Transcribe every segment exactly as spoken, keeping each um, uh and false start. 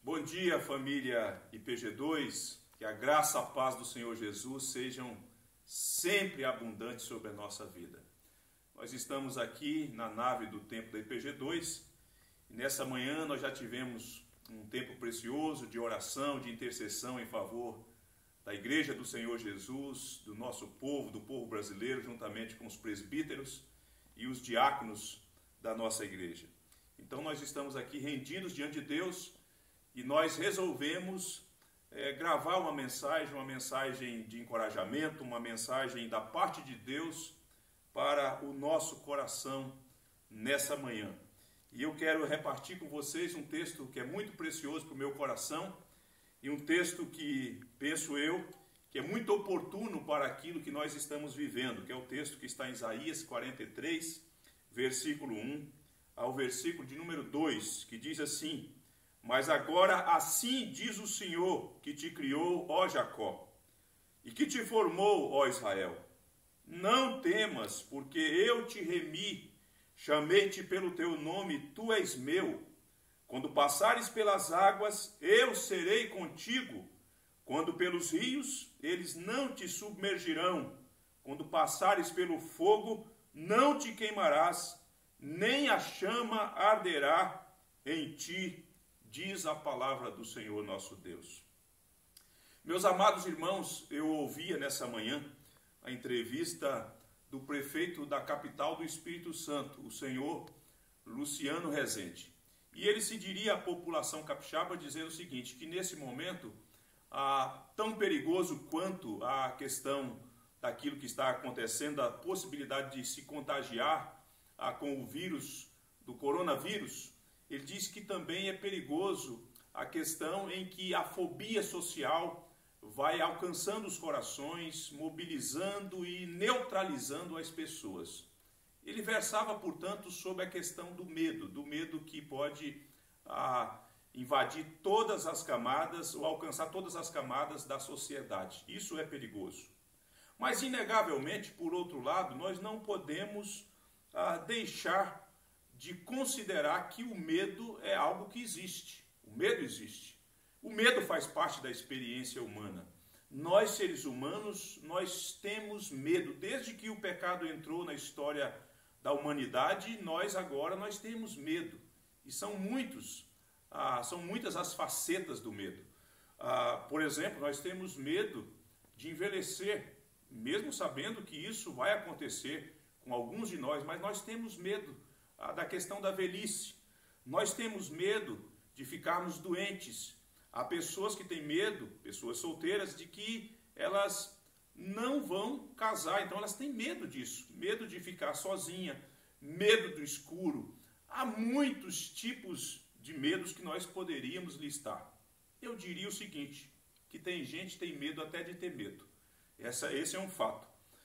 Bom dia, família I P G dois, que a graça e a paz do Senhor Jesus sejam sempre abundantes sobre a nossa vida. Nós estamos aqui na nave do templo da I P G dois e nessa manhã nós já tivemos um tempo precioso de oração, de intercessão em favor da Igreja do Senhor Jesus, do nosso povo, do povo brasileiro, juntamente com os presbíteros e os diáconos da nossa igreja. Então nós estamos aqui rendidos diante de Deus e nós resolvemos é, gravar uma mensagem, uma mensagem de encorajamento, uma mensagem da parte de Deus para o nosso coração nessa manhã. E eu quero repartir com vocês um texto que é muito precioso para o meu coração e um texto que, penso eu, que é muito oportuno para aquilo que nós estamos vivendo, que é o texto que está em Isaías quarenta e três, versículo um ao versículo de número dois, que diz assim: Mas agora assim diz o Senhor que te criou, ó Jacó, e que te formou, ó Israel. Não temas, porque eu te remi, chamei-te pelo teu nome, tu és meu. Quando passares pelas águas, eu serei contigo. Quando pelos rios, eles não te submergirão. Quando passares pelo fogo, não te queimarás, nem a chama arderá em ti, diz a palavra do Senhor nosso Deus. Meus amados irmãos, eu ouvia nessa manhã a entrevista do prefeito da capital do Espírito Santo, o senhor Luciano Rezende. E ele se diria à população capixaba dizendo o seguinte, que nesse momento, ah, tão perigoso quanto a questão daquilo que está acontecendo, a possibilidade de se contagiar ah, com o vírus, do coronavírus, ele diz que também é perigoso a questão em que a fobia social vai alcançando os corações, mobilizando e neutralizando as pessoas. Ele versava, portanto, sobre a questão do medo, do medo que pode ah, invadir todas as camadas ou alcançar todas as camadas da sociedade. Isso é perigoso. Mas, inegavelmente, por outro lado, nós não podemos ah, deixar de considerar que o medo é algo que existe. O medo existe. O medo faz parte da experiência humana. Nós, seres humanos, nós temos medo. Desde que o pecado entrou na história da humanidade, nós agora nós temos medo. E são muitos, ah, são muitas as facetas do medo. Ah, por exemplo, nós temos medo de envelhecer, mesmo sabendo que isso vai acontecer com alguns de nós, mas nós temos medo ah, da questão da velhice. Nós temos medo de ficarmos doentes. Há pessoas que têm medo, pessoas solteiras, de que elas não vão casar, então elas têm medo disso, medo de ficar sozinha, medo do escuro. Há muitos tipos de medos que nós poderíamos listar. Eu diria o seguinte, que tem gente que tem medo até de ter medo. Essa, esse é um fato.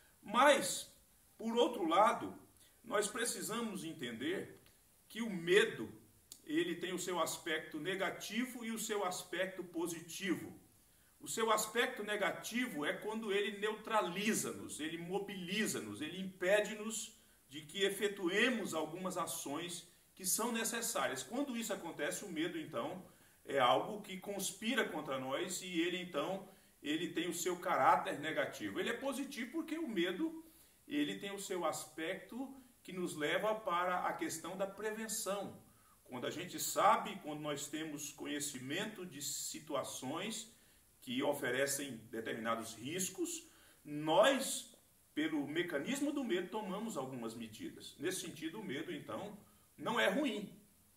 Mas, por outro lado, nós precisamos entender que o medo, ele tem o seu aspecto negativo e o seu aspecto positivo. O seu aspecto negativo é quando ele neutraliza-nos, ele mobiliza-nos, ele impede-nos de que efetuemos algumas ações que são necessárias. Quando isso acontece, o medo, então, é algo que conspira contra nós e ele, então, ele tem o seu caráter negativo. Ele é positivo porque o medo, ele tem o seu aspecto que nos leva para a questão da prevenção. Quando a gente sabe, quando nós temos conhecimento de situações que oferecem determinados riscos, nós, pelo mecanismo do medo, tomamos algumas medidas. Nesse sentido, o medo, então, não é ruim.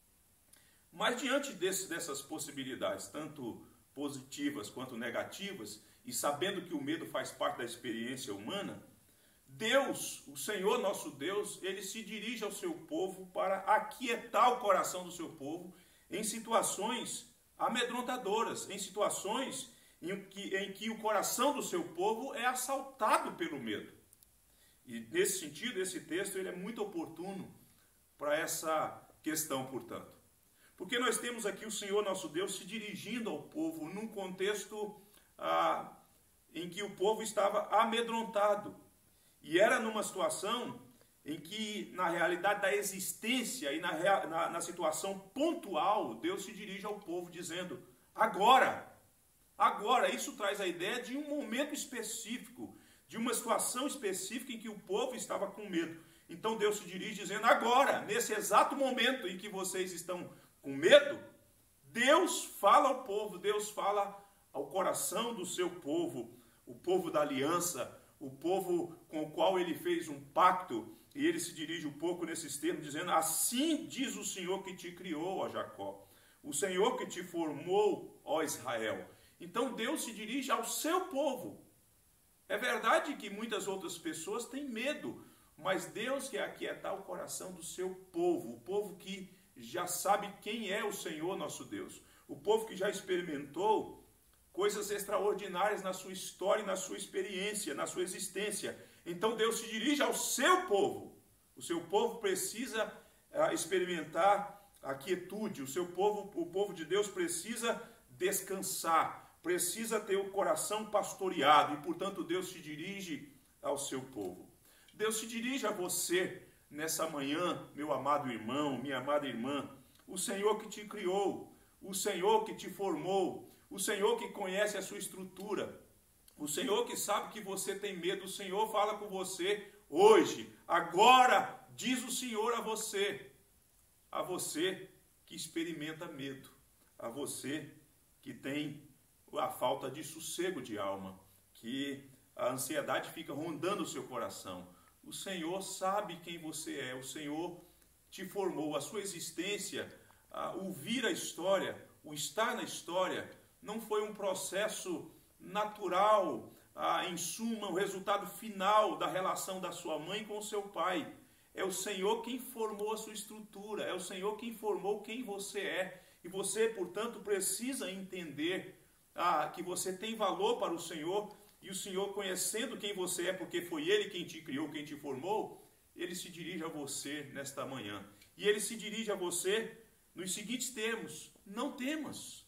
Mas diante desse, dessas possibilidades, tanto positivas quanto negativas, e sabendo que o medo faz parte da experiência humana, Deus, o Senhor nosso Deus, ele se dirige ao seu povo para aquietar o coração do seu povo em situações amedrontadoras, em situações em que, em que o coração do seu povo é assaltado pelo medo. E nesse sentido, esse texto ele é muito oportuno para essa questão, portanto. Porque nós temos aqui o Senhor nosso Deus se dirigindo ao povo num contexto ah, em que o povo estava amedrontado. E era numa situação em que na realidade da existência e na, na, na situação pontual, Deus se dirige ao povo dizendo, agora, agora, isso traz a ideia de um momento específico, de uma situação específica em que o povo estava com medo. Então Deus se dirige dizendo, agora, nesse exato momento em que vocês estão com medo, Deus fala ao povo, Deus fala ao coração do seu povo, o povo da aliança, o povo com o qual ele fez um pacto, e ele se dirige um pouco nesses termos, dizendo, assim diz o Senhor que te criou, ó Jacó, o Senhor que te formou, ó Israel. Então Deus se dirige ao seu povo. É verdade que muitas outras pessoas têm medo, mas Deus quer aquietar o coração do seu povo, o povo que já sabe quem é o Senhor nosso Deus, o povo que já experimentou coisas extraordinárias na sua história, na sua experiência, na sua existência. Então Deus se dirige ao seu povo. O seu povo precisa uh, experimentar a quietude, o seu povo, o povo de Deus precisa descansar, precisa ter o coração pastoreado, e portanto Deus se dirige ao seu povo. Deus se dirige a você nessa manhã, meu amado irmão, minha amada irmã, o Senhor que te criou, o Senhor que te formou, o Senhor que conhece a sua estrutura, o Senhor que sabe que você tem medo, o Senhor fala com você hoje, agora, diz o Senhor a você, a você que experimenta medo, a você que tem a falta de sossego de alma, que a ansiedade fica rondando o seu coração. O Senhor sabe quem você é, o Senhor te formou, a sua existência, o vir a história, o estar na história, não foi um processo natural, ah, em suma, o resultado final da relação da sua mãe com o seu pai. É o Senhor quem formou a sua estrutura, é o Senhor quem formou quem você é. E você, portanto, precisa entender ah, que você tem valor para o Senhor, e o Senhor, conhecendo quem você é, porque foi Ele quem te criou, quem te formou, Ele se dirige a você nesta manhã. E Ele se dirige a você nos seguintes termos, não temas.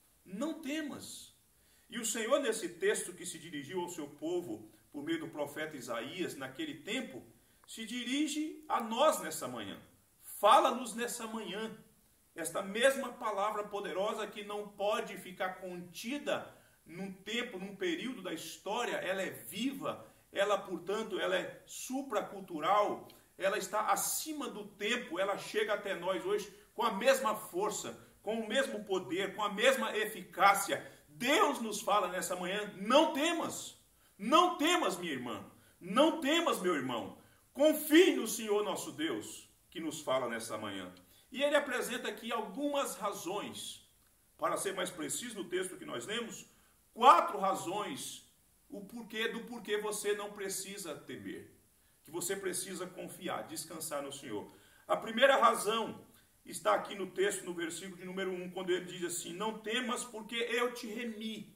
Não temas. E o Senhor, nesse texto que se dirigiu ao seu povo por meio do profeta Isaías, naquele tempo, se dirige a nós nessa manhã. Fala-nos nessa manhã. Esta mesma palavra poderosa que não pode ficar contida num tempo, num período da história, ela é viva, ela, portanto, ela é supracultural, ela está acima do tempo, ela chega até nós hoje com a mesma força, com o mesmo poder, com a mesma eficácia. Deus nos fala nessa manhã, não temas, não temas, minha irmã, não temas, meu irmão, confie no Senhor nosso Deus, que nos fala nessa manhã. E ele apresenta aqui algumas razões, para ser mais preciso no texto que nós lemos, quatro razões, o porquê do porquê você não precisa temer, que você precisa confiar, descansar no Senhor. A primeira razão está aqui no texto, no versículo de número um, quando ele diz assim, não temas porque eu te remi.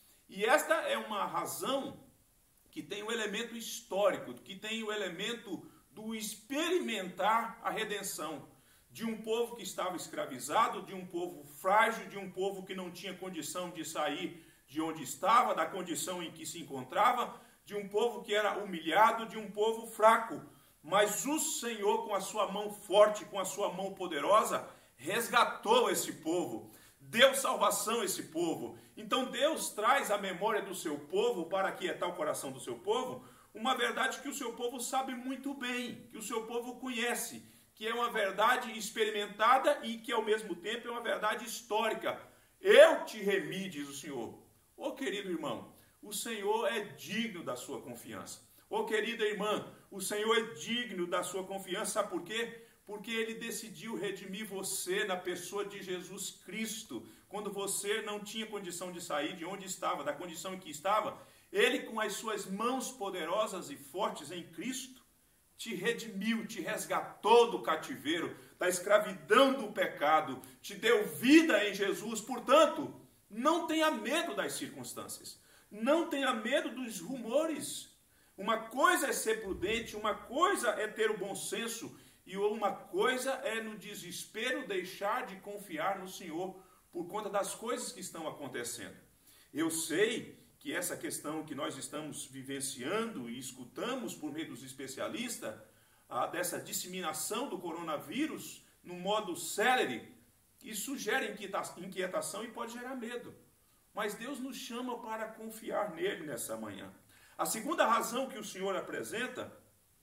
E esta é uma razão que tem um elemento histórico, que tem o elemento do experimentar a redenção de um povo que estava escravizado, de um povo frágil, de um povo que não tinha condição de sair de onde estava, da condição em que se encontrava, de um povo que era humilhado, de um povo fraco. Mas o Senhor, com a sua mão forte, com a sua mão poderosa, resgatou esse povo, deu salvação a esse povo. Então Deus traz à memória do seu povo, para aquietar o coração do seu povo, uma verdade que o seu povo sabe muito bem, que o seu povo conhece, que é uma verdade experimentada e que ao mesmo tempo é uma verdade histórica. Eu te remi, diz o Senhor. Ô querido irmão, o Senhor é digno da sua confiança. Ô querida irmã, o Senhor é digno da sua confiança, sabe por quê? Porque Ele decidiu redimir você na pessoa de Jesus Cristo. Quando você não tinha condição de sair de onde estava, da condição em que estava, Ele, com as suas mãos poderosas e fortes em Cristo, te redimiu, te resgatou do cativeiro, da escravidão do pecado, te deu vida em Jesus. Portanto, não tenha medo das circunstâncias, não tenha medo dos rumores. Uma coisa é ser prudente, uma coisa é ter o bom senso, e uma coisa é no desespero deixar de confiar no Senhor por conta das coisas que estão acontecendo. Eu sei que essa questão que nós estamos vivenciando e escutamos por meio dos especialistas, ah, dessa disseminação do coronavírus no modo célere, isso gera inquietação e pode gerar medo. Mas Deus nos chama para confiar nele nessa manhã. A segunda razão que o Senhor apresenta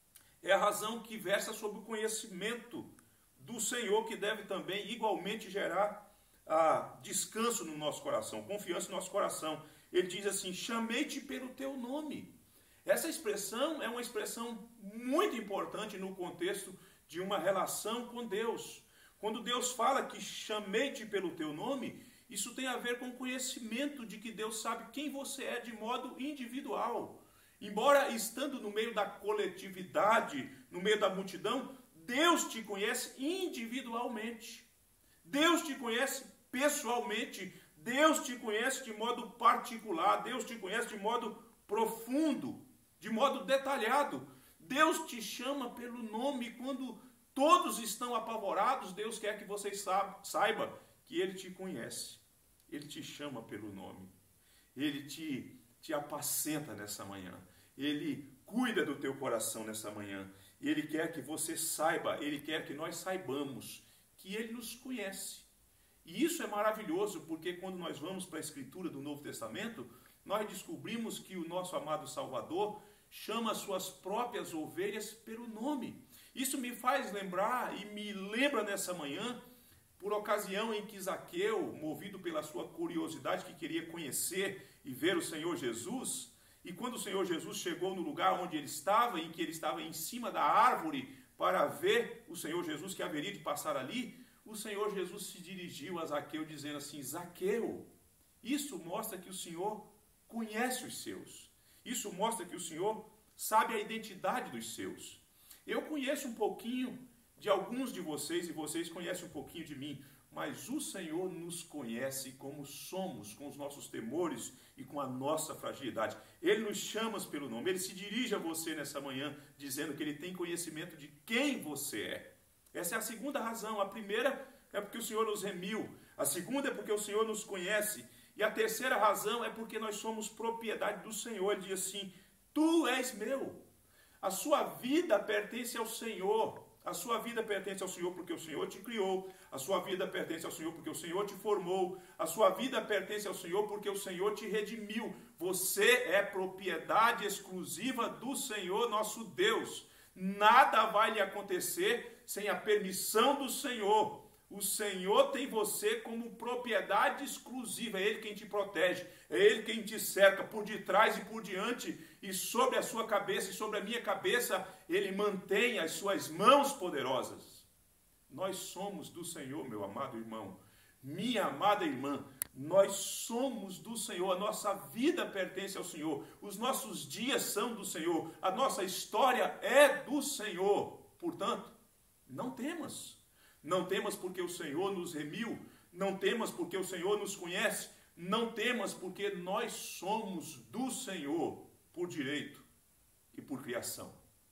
é a razão que versa sobre o conhecimento do Senhor, que deve também igualmente gerar ah, descanso no nosso coração, confiança no nosso coração. Ele diz assim: chamei-te pelo teu nome. Essa expressão é uma expressão muito importante no contexto de uma relação com Deus. Quando Deus fala que chamei-te pelo teu nome, isso tem a ver com o conhecimento de que Deus sabe quem você é de modo individual. Embora estando no meio da coletividade, no meio da multidão, Deus te conhece individualmente. Deus te conhece pessoalmente. Deus te conhece de modo particular. Deus te conhece de modo profundo, de modo detalhado. Deus te chama pelo nome. Quando todos estão apavorados, Deus quer que você saiba que Ele te conhece. Ele te chama pelo nome. Ele te, te apacenta nessa manhã. Ele cuida do teu coração nessa manhã. Ele quer que você saiba, Ele quer que nós saibamos que Ele nos conhece. E isso é maravilhoso, porque quando nós vamos para a Escritura do Novo Testamento, nós descobrimos que o nosso amado Salvador chama as suas próprias ovelhas pelo nome. Isso me faz lembrar e me lembra nessa manhã, por ocasião em que Zaqueu, movido pela sua curiosidade, que queria conhecer e ver o Senhor Jesus, e quando o Senhor Jesus chegou no lugar onde ele estava, em que ele estava em cima da árvore para ver o Senhor Jesus que haveria de passar ali, o Senhor Jesus se dirigiu a Zaqueu dizendo assim: Zaqueu, isso mostra que o Senhor conhece os seus. Isso mostra que o Senhor sabe a identidade dos seus. Eu conheço um pouquinho de alguns de vocês e vocês conhecem um pouquinho de mim, mas o Senhor nos conhece como somos, com os nossos temores e com a nossa fragilidade. Ele nos chama pelo nome, Ele se dirige a você nessa manhã, dizendo que Ele tem conhecimento de quem você é. Essa é a segunda razão. A primeira é porque o Senhor nos remiu, a segunda é porque o Senhor nos conhece, e a terceira razão é porque nós somos propriedade do Senhor. Ele diz assim: tu és meu, a sua vida pertence ao Senhor. A sua vida pertence ao Senhor porque o Senhor te criou. A sua vida pertence ao Senhor porque o Senhor te formou. A sua vida pertence ao Senhor porque o Senhor te redimiu. Você é propriedade exclusiva do Senhor nosso Deus. Nada vai lhe acontecer sem a permissão do Senhor. O Senhor tem você como propriedade exclusiva. É Ele quem te protege. É Ele quem te cerca por detrás e por diante. E sobre a sua cabeça e sobre a minha cabeça, Ele mantém as suas mãos poderosas. Nós somos do Senhor, meu amado irmão. Minha amada irmã. Nós somos do Senhor. A nossa vida pertence ao Senhor. Os nossos dias são do Senhor. A nossa história é do Senhor. Portanto, não temas. Não temas porque o Senhor nos remiu, não temas porque o Senhor nos conhece, não temas porque nós somos do Senhor por direito e por criação.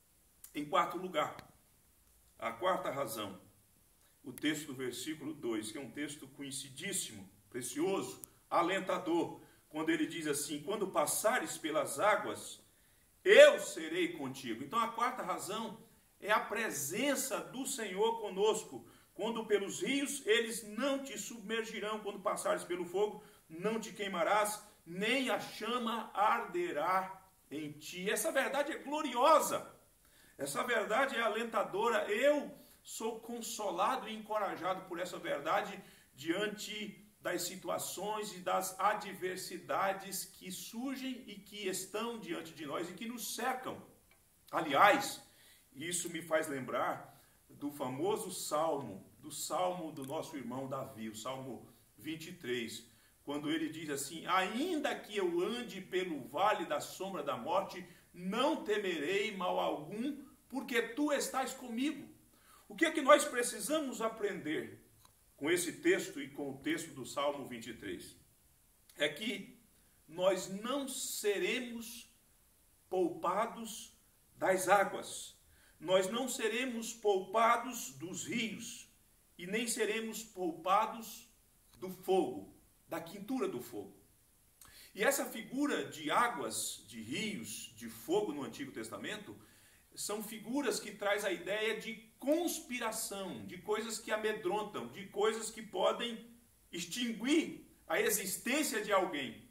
Em quarto lugar, a quarta razão, o texto do versículo dois, que é um texto conhecidíssimo, precioso, alentador, quando ele diz assim: quando passares pelas águas, eu serei contigo. Então a quarta razão é a presença do Senhor conosco. Quando pelos rios, eles não te submergirão. Quando passares pelo fogo, não te queimarás, nem a chama arderá em ti. Essa verdade é gloriosa. Essa verdade é alentadora. Eu sou consolado e encorajado por essa verdade diante das situações e das adversidades que surgem e que estão diante de nós e que nos cercam. Aliás, isso me faz lembrar do famoso salmo, do salmo do nosso irmão Davi, o salmo vinte e três, quando ele diz assim: ainda que eu ande pelo vale da sombra da morte, não temerei mal algum, porque tu estás comigo. O que é que nós precisamos aprender com esse texto e com o texto do salmo vinte e três? É que nós não seremos poupados das águas. Nós não seremos poupados dos rios e nem seremos poupados do fogo, da quintura do fogo. E essa figura de águas, de rios, de fogo no Antigo Testamento são figuras que traz a ideia de conspiração, de coisas que amedrontam, de coisas que podem extinguir a existência de alguém.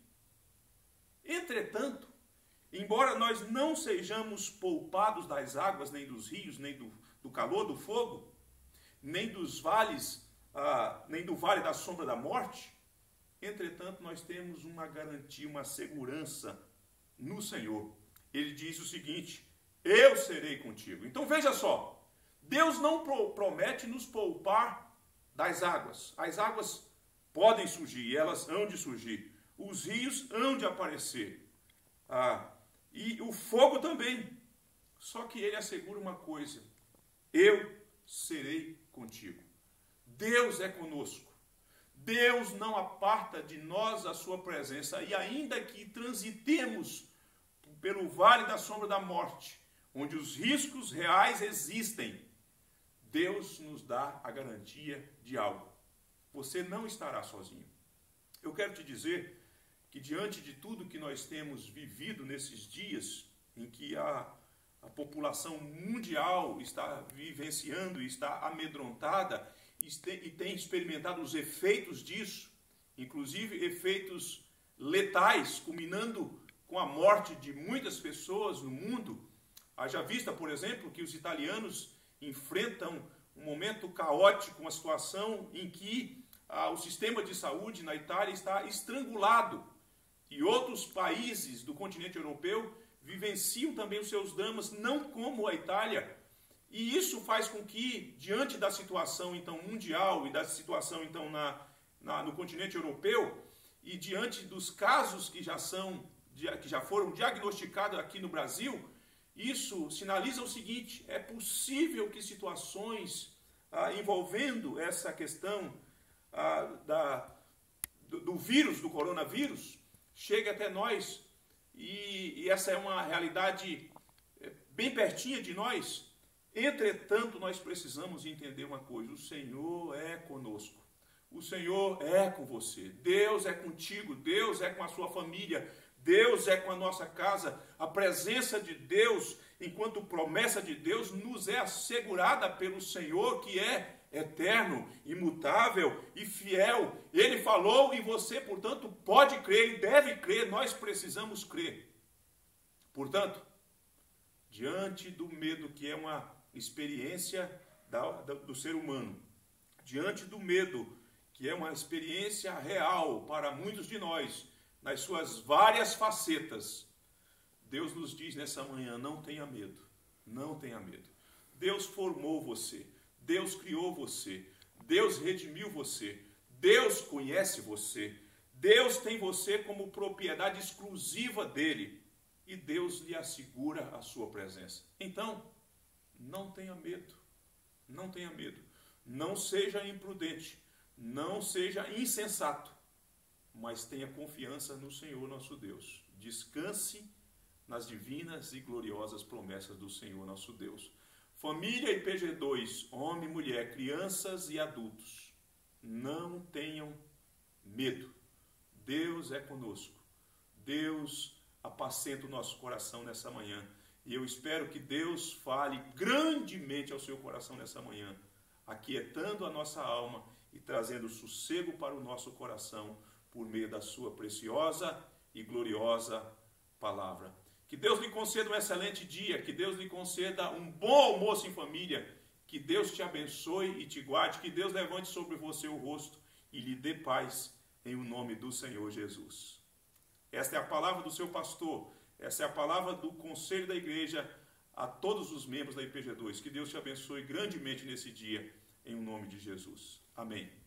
Entretanto, embora nós não sejamos poupados das águas, nem dos rios, nem do, do calor do fogo, nem dos vales, ah, nem do vale da sombra da morte, entretanto, nós temos uma garantia, uma segurança no Senhor. Ele diz o seguinte: eu serei contigo. Então veja só, Deus não pro, promete nos poupar das águas. As águas podem surgir, elas hão de surgir. Os rios hão de aparecer. Ah, e o fogo também. Só que ele assegura uma coisa: eu serei contigo. Deus é conosco. Deus não aparta de nós a sua presença. E ainda que transitemos pelo vale da sombra da morte, onde os riscos reais existem, Deus nos dá a garantia de algo. Você não estará sozinho. Eu quero te dizer que diante de tudo que nós temos vivido nesses dias, em que a, a população mundial está vivenciando e está amedrontada e tem, e tem experimentado os efeitos disso, inclusive efeitos letais, culminando com a morte de muitas pessoas no mundo. Haja vista, por exemplo, que os italianos enfrentam um momento caótico, uma situação em que ah, o sistema de saúde na Itália está estrangulado. E outros países do continente europeu vivenciam também os seus dramas, não como a Itália. E isso faz com que, diante da situação então mundial e da situação então na, na, no continente europeu, e diante dos casos que já são, que já foram diagnosticados aqui no Brasil, isso sinaliza o seguinte: é possível que situações ah, envolvendo essa questão ah, da, do, do vírus, do coronavírus, chegue até nós, e, e essa é uma realidade bem pertinha de nós. Entretanto, nós precisamos entender uma coisa: o Senhor é conosco, o Senhor é com você, Deus é contigo, Deus é com a sua família, Deus é com a nossa casa. A presença de Deus, enquanto promessa de Deus, nos é assegurada pelo Senhor, que é eterno, imutável e fiel. Ele falou e você, portanto, pode crer e deve crer. Nós precisamos crer. Portanto, diante do medo, que é uma experiência da, da, do ser humano, diante do medo, que é uma experiência real para muitos de nós, nas suas várias facetas, Deus nos diz nessa manhã: não tenha medo, não tenha medo. Deus formou você, Deus criou você, Deus redimiu você, Deus conhece você, Deus tem você como propriedade exclusiva dele, e Deus lhe assegura a sua presença. Então, não tenha medo, não tenha medo, não seja imprudente, não seja insensato, mas tenha confiança no Senhor nosso Deus. Descanse nas divinas e gloriosas promessas do Senhor nosso Deus. Família I P G dois, homem, mulher, crianças e adultos, não tenham medo. Deus é conosco. Deus apacenta o nosso coração nessa manhã. E eu espero que Deus fale grandemente ao seu coração nessa manhã, aquietando a nossa alma e trazendo sossego para o nosso coração, por meio da sua preciosa e gloriosa palavra. Que Deus lhe conceda um excelente dia, que Deus lhe conceda um bom almoço em família, que Deus te abençoe e te guarde, que Deus levante sobre você o rosto e lhe dê paz, em o nome do Senhor Jesus. Esta é a palavra do seu pastor, essa é a palavra do conselho da igreja a todos os membros da I P G dois. Que Deus te abençoe grandemente nesse dia, em o nome de Jesus. Amém.